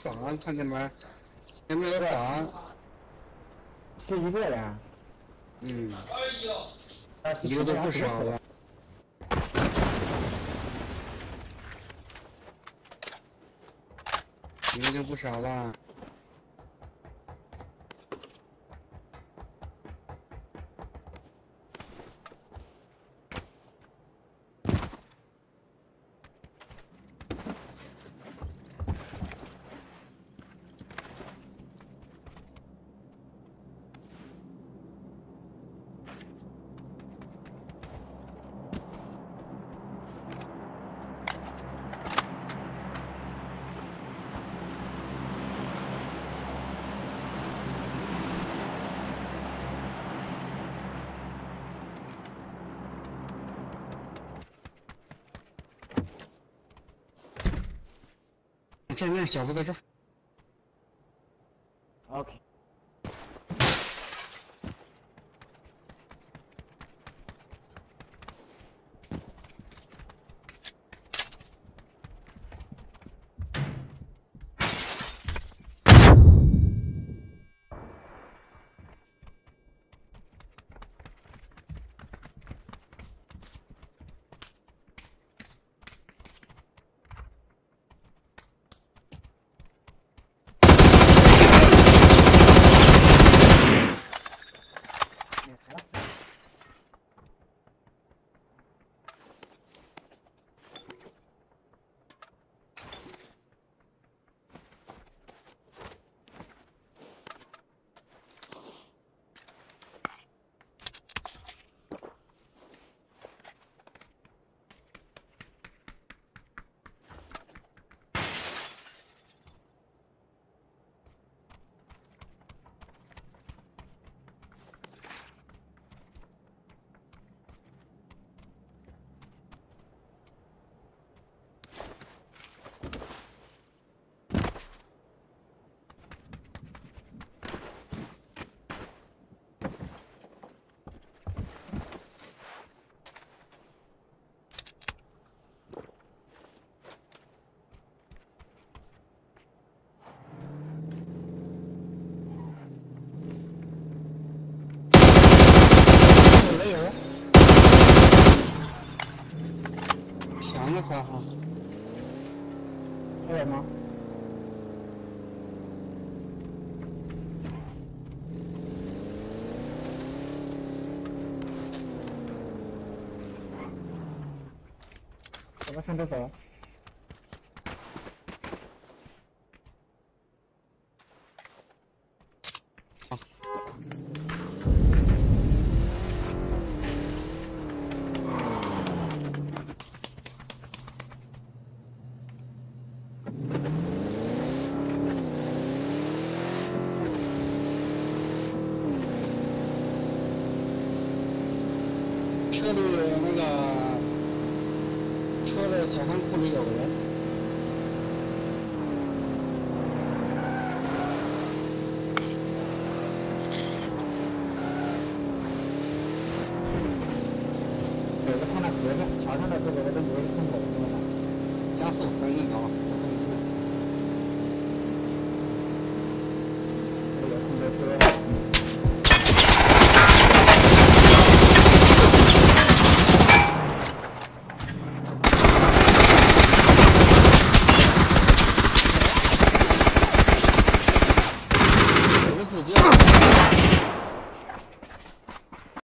房，看见没？前面有房， 就一个人。 嗯， 一一个都不少了。一个就不少了。这面小子在这儿。 OK。 强了他哈， 还有吗？我们上厕所。 车里那个车的小仓库里有个人。 有个看到河上桥上的这个，我都以为是空投的。 加速，赶紧跑！ 这个空投车。 有个自己。